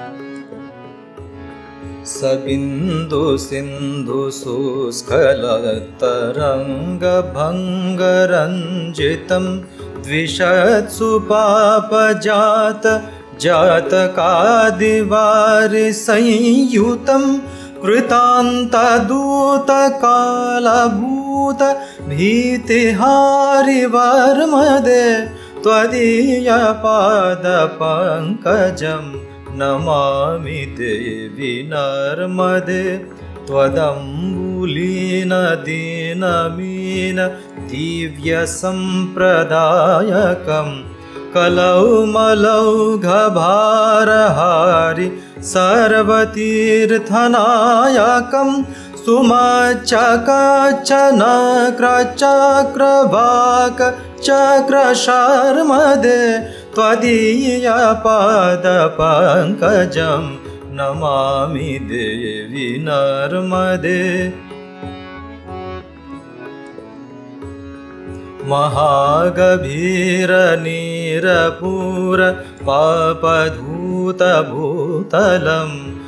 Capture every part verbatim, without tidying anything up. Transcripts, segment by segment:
सबिंदु सिंधु सुस्खलतरंगभंगरंजितं द्विषत्सु पापजात जातकादिवारिसंयुतं कृतान्तदूतकालभूत भीतिहारिवर्मदे त्वदीयपादपङ्कजं नमामि देवि नर्मदे त्वदम्बुलीनदीनमीन दिव्यसम्प्रदायकं कलौमलौघभारहारि सर्वतीर्थनायकं सुमच्चकचनक्रचक्रभाकचक्रशर्मदे त्वदीयपादपङ्कजं नमामि देवि नर्मदे महागभीरनीरपूर पापधूतभूतलं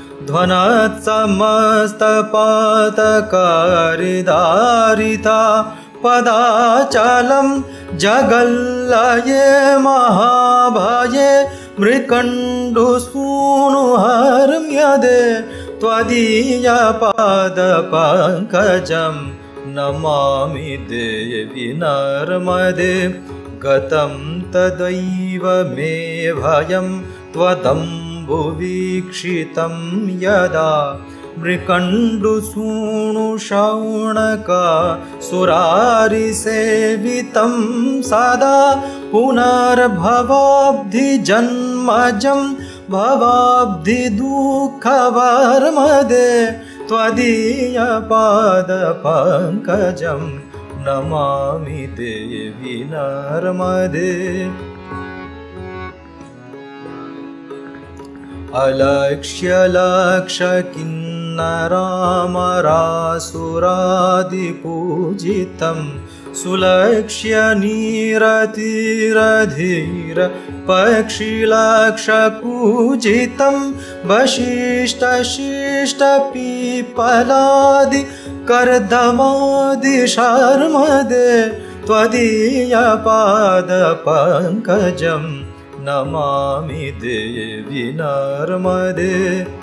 ध्वनत्समस्तपातकारिदारिता पदाचलं जगल्लये महाभये मृकण्डुसूनुहर्म्यदे त्वदीयपादपङ्कजं नमामि देवि नर्मदे गतं तदैव मे भयं त्वदम्बुवीक्षितं यदा मृकण्डुसूनुशौनकासुरारिसेवितं सदा पुनर्भवाब्धिजन्मजं भवाब्धिदुःखवर्मदे त्वदीयपादपङ्कजं नमामि देवि नर्मदे अलक्ष्यलक्षकिन्नरामरासुरादिपूजितं सुलक्ष्यनीरतिरधीर पक्षिलक्षपूजितं वसिष्ठशिष्टपीपलादि कर्दमादिशर्मदे त्वदीयपादपङ्कजं नमामि देवि नर्मदे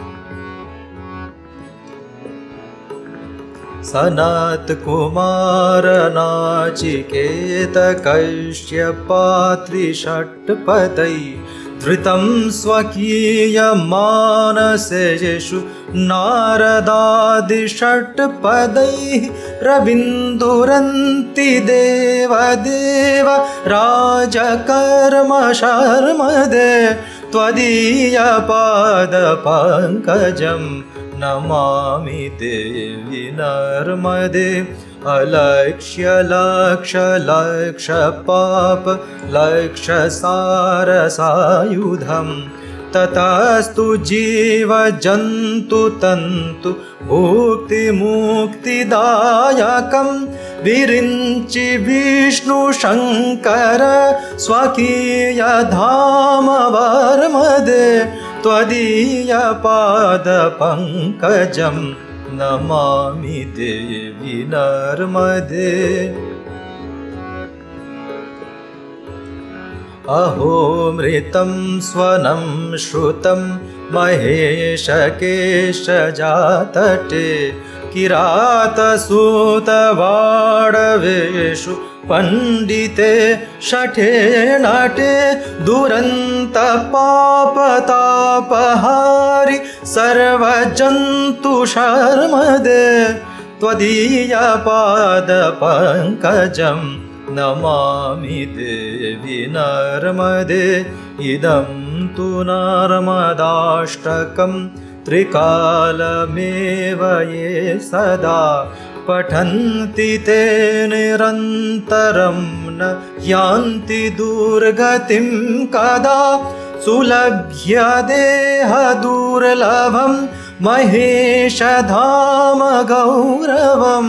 सनत्कुमारनाचिकेतकैश्यपात्रिषट्पदै धृतं स्वकीयमानसेषु नारदादिषट्पदैः रविन्दुरन्ति देवदेव राजकर्मशर्मदे त्वदीयपादपङ्कजं नमामि देवि नर्मदे अलक्ष्यलक्षलक्षपाप लक्षसारसायुधं ततस्तु जीवजन्तुतन्तु भुक्तिमुक्तिदायकं विरिञ्चि विष्णुशङ्कर स्वकीयधामवर्मदे त्वदीयपादपङ्कजं नमामि देवि नर्मदे अहो मृतं स्वनं श्रुतं महेशकेशजातटे किरातसूतवाडवेषु पंडिते शठे नटे दुरन्तपापतापहारि सर्वजन्तुशर्मदे त्वदीयपादपङ्कजं नमामि देवि नर्मदे इदं तु नर्मदाष्टकं त्रिकालमेव ये सदा पठन्ति ते निरन्तरं न यान्ति दुर्गतिं कदा सुलभ्य देहदुर्लभं महेशधाम गौरवं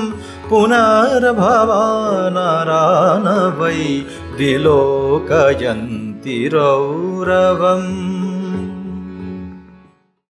पुनर्भवानरा न वै विलोकयन्ति रौरवम्।